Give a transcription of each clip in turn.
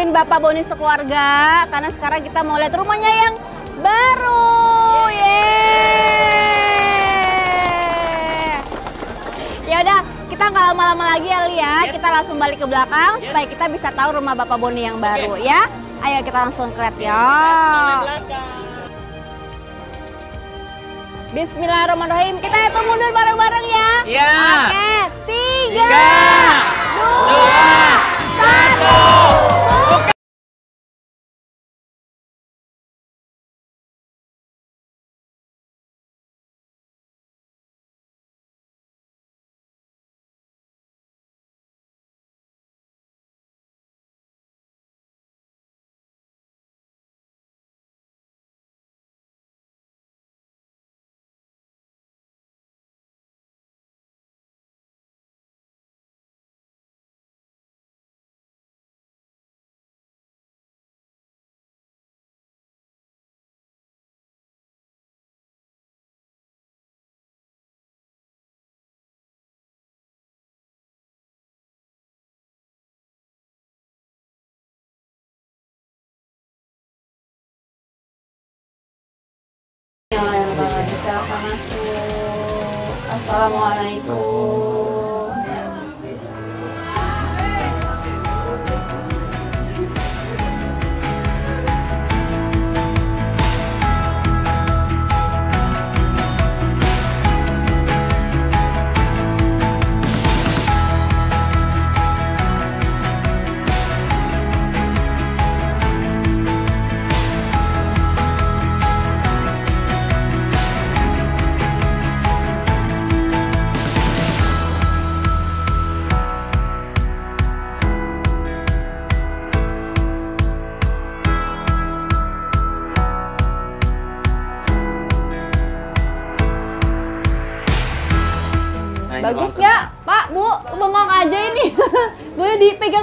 nemenin Bapak Boni sekeluarga karena sekarang kita mau lihat rumahnya yang baru. Yeay. Ya udah, kita nggak lama-lama lagi ya Li ya. Kita langsung balik ke belakang supaya kita bisa tahu rumah Bapak Boni yang baru ya. Ayo kita langsung ke lihat ya. Bismillahirrahmanirrahim. Kita hitung mundur bareng-bareng ya. Iya. Oke, 3, 2, 1. Silakan masuk. Assalamualaikum. Bagus nggak, Pak, Bu? Bengong aja ini. Boleh dipegang.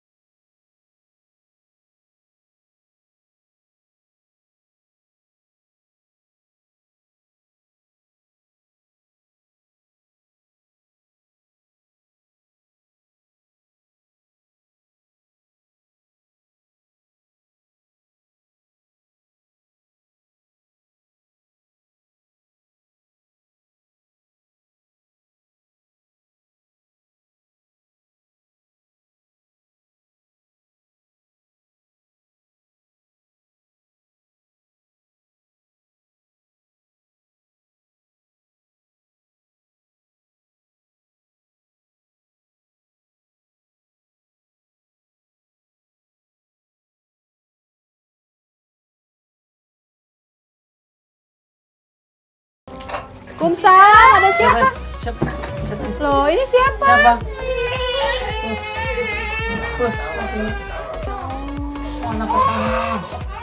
Waalaikumsalam, ada siapa? Siapa? Loh, ini siapa? Oh, anak pertama.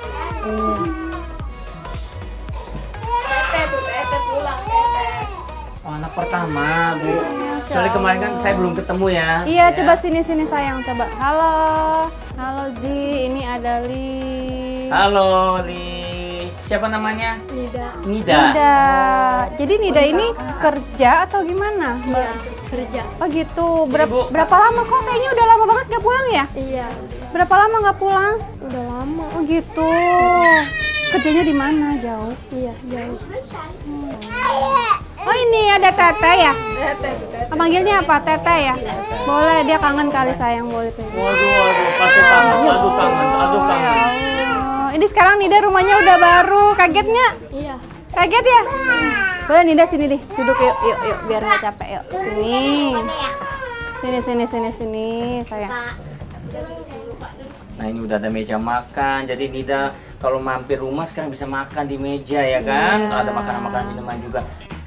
Tete pulang, Tete. Oh, anak pertama, Bu. Soalnya kemarin kan saya belum ketemu ya. Iya, coba sini sayang, coba. Halo Zi, ini ada Li. Halo, Li. Siapa namanya? Nida. Jadi Nida ini kerja atau gimana? Iya, kerja. Oh gitu. Berapa lama kok? Kayaknya udah lama banget gak pulang ya? Iya. Berapa lama gak pulang? Udah lama. Oh gitu. Kerjanya di mana? Jauh? Iya, jauh. Oh ini ada Tete ya? Tete. Panggilnya apa? Tete ya? Boleh, dia kangen kali sayang, boleh pegang. Waduh, pasti kangen. Aduh, kangen. Ya Allah. Ini sekarang Nida rumahnya udah baru. Kaget nggak? Iya. Kaget ya? Boleh Nida sini deh, duduk yuk, biar nggak capek yuk. Sini, sayang. Nah, ini udah ada meja makan. Jadi Nida kalau mampir rumah sekarang bisa makan di meja ya kan? Ada makanan-makanan minuman juga.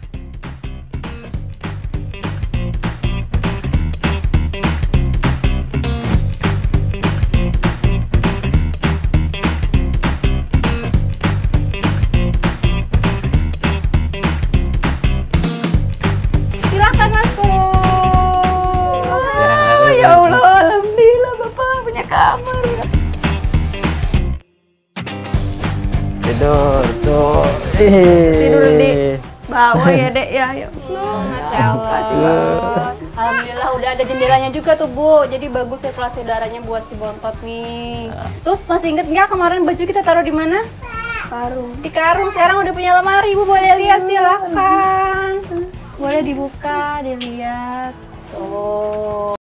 Silahkan masuk. Ya Allah, alhamdulillah Bapak punya kamar. Tidur tuh. Tidur di bawah ya Dek ya. Masya Allah. Alhamdulillah udah ada jendelanya juga tuh Bu. Jadi bagus sirkulasi udaranya buat si Bontot nih. Terus masih inget nggak kemarin baju kita taruh di mana? Karung. Di karung. Sekarang udah punya lemari, Bu. Boleh lihat silakan. Boleh dibuka, dilihat. Tuh.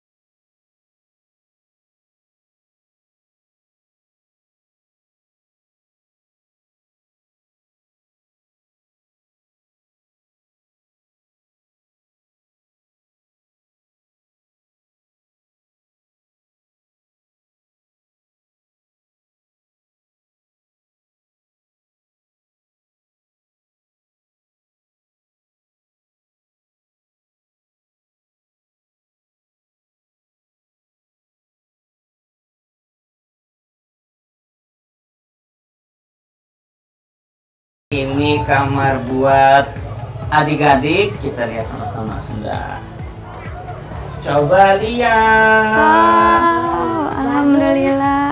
Ini kamar buat adik-adik, kita lihat sama-sama sudah. Coba lihat. Wow, alhamdulillah.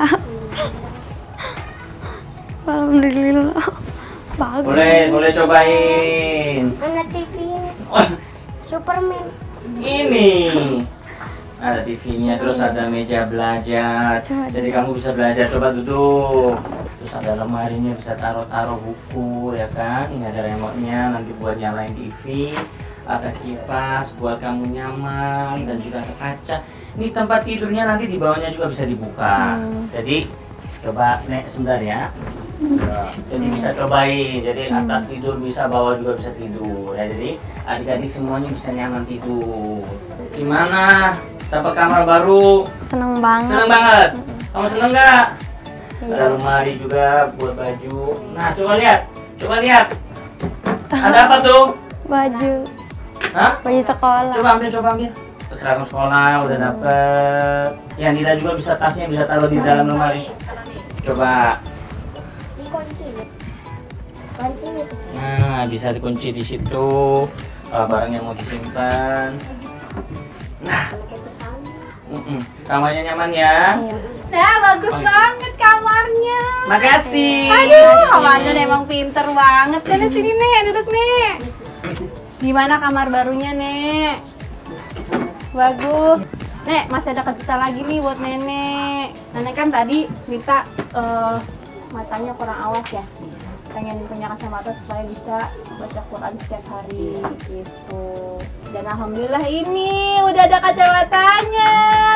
Alhamdulillah. Bagus. Boleh cobain. Mana TV-nya? Superman. Ini ada TV-nya, terus ada meja belajar. Jadi kamu bisa belajar. Coba duduk. Terus ada lemarinya, bisa taruh buku, ya kan? Ini ada remote-nya, nanti buat nyalain TV. Ada kipas buat kamu nyaman, dan juga ada kaca. Ini tempat tidurnya nanti di bawahnya juga bisa dibuka. Jadi coba Nek sebentar ya. Jadi bisa cobain. Jadi atas tidur bisa, bawah juga bisa tidur. Ya, jadi adik-adik semuanya bisa nyaman tidur. Gimana? Dapat kamar baru? Seneng banget. Seneng banget. Kamu seneng nggak? Iya. Ada lemari juga buat baju. Nah, coba lihat. Ada apa tuh? Baju. Hah? Baju sekolah. Coba ambil. Seragam sekolah udah dapet. Ya, Nida juga bisa, tasnya bisa taruh di dalam lemari. Coba. Dikunci. Kunci itu. Nah, bisa dikunci di situ. Kalau barangnya mau disimpan. Nah, kamarnya nyaman ya. Nah, bagus banget kamarnya. Makasih. Aduh, Ramadan emang pinter banget. Dari sini Nek, duduk Nek. Gimana kamar barunya Nek? Bagus. Nek, masih ada kejutan lagi nih buat Nenek. Nenek kan tadi minta matanya kurang awas ya. Pengen punya kacamata supaya bisa baca Quran setiap hari gitu. Dan alhamdulillah ini udah ada kacamatanya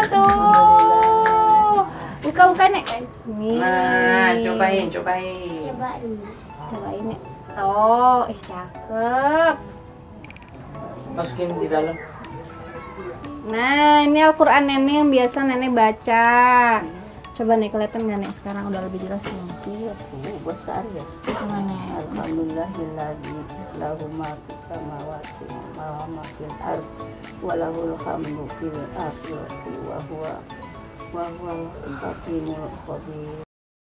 tuh. Buka Nek. Nih. Nah, cobain. Cobain Nek. Oh, cakep. Masukin di dalam. Nah, ini Al-Quran Nenek yang biasa Nenek baca. Coba nih, kelihatan nggak Nek sekarang udah lebih jelas belum? Iya, besar ya. Coba Nek. Alhamdulillahilladzi lahu ma fis samawati wa ma fil ard wa lahul hamdu fil akhirati wa huwal hakimul khabir.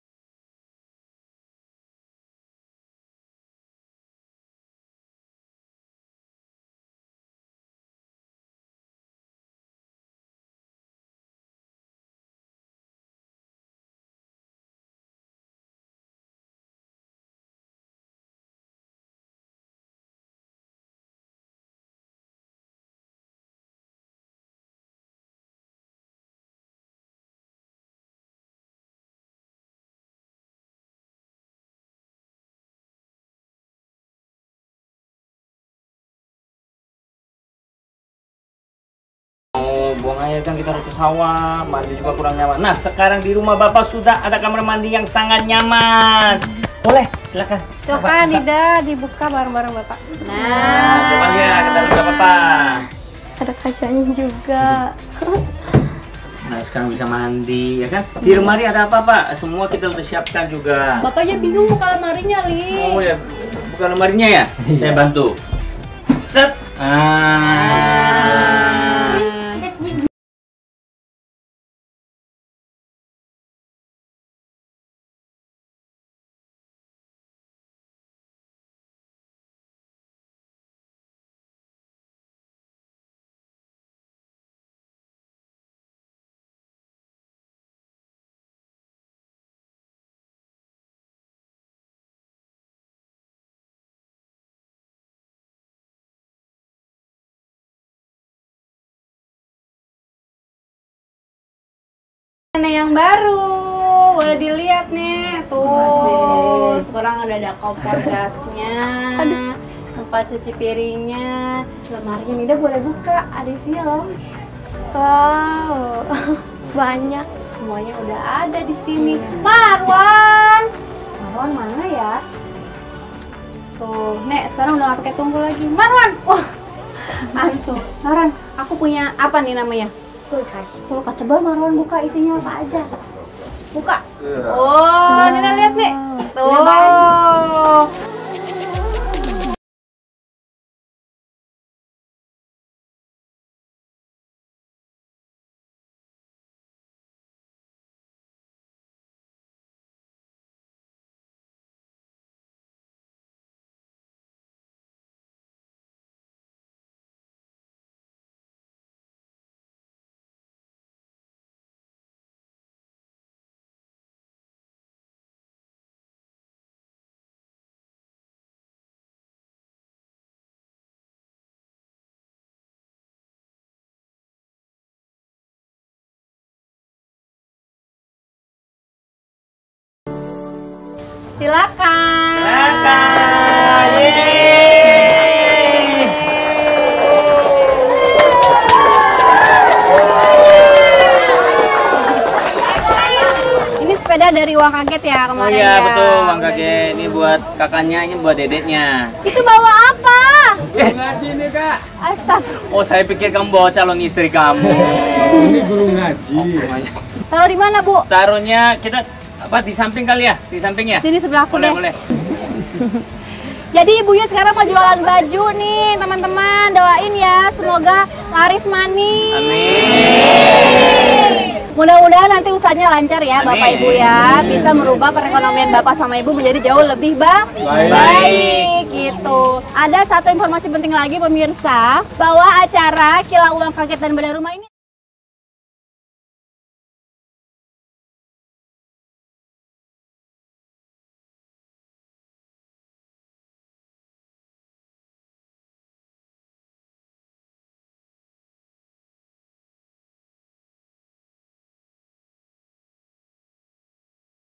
Buang air kan kita harus ke sawah, mandi juga kurang nyaman. Nah, sekarang di rumah Bapak sudah ada kamar mandi yang sangat nyaman. Boleh, silakan. Silakan Dida dibuka bareng-bareng Bapak. Nah, coba lihat ke dalam nggak apa-apa. Ada kacanya juga. Nah, sekarang bisa mandi, ya kan? Di lemari ada apa, Pak? Semua kita udah siapkan juga. Bapaknya bingung buka lemarinya, Li. Oh ya, bukan lemarinya ya? Saya bantu. Set. Nenek yang baru, boleh dilihat nih. Tuh, sekarang udah ada kompor gasnya, tempat cuci piringnya, lemarinya Nida boleh buka, ada isinya loh. Wow, banyak. Semuanya udah ada di sini. Marwan mana ya? Tuh, Nek, sekarang udah gak pakai tunggu lagi. Marwan, wah, antum. Marwan, aku punya apa nih namanya? Kulkas. Coba Marwan buka isinya apa aja. Buka. Oh, Nina lihat nih. Tuh. Silakan. Yeay. Ini sepeda dari uang kaget ya Oh kemarin iya ya. betul, Bang Kakek. Ini buat kakaknya, ini buat dedeknya. Itu bawa apa? Ngaji nih kak. Astagfirullah. Oh, saya pikir kamu bawa calon istri kamu. Ini guru ngaji. Taruh di mana, Bu? Taruhnya kita apa di samping kali ya? Di samping ya? Sini sebelah aku Boleh, deh. boleh. Jadi ibunya sekarang mau jualan baju nih, teman-teman. Doain ya, semoga laris manis. Amin. Mudah-mudahan nanti usahanya lancar ya, Bapak Amin. Ibu ya. Bisa merubah perekonomian Bapak sama Ibu menjadi jauh lebih baik. Gitu. Ada satu informasi penting lagi pemirsa, bahwa acara Kilau Uang Kaget dan Bedah Rumah ini